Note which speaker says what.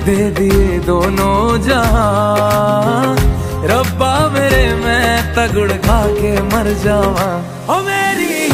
Speaker 1: दे दिए दोनों जहां। रब्बा मेरे मैं तगड़ खा के मर जावा। ओ मेरी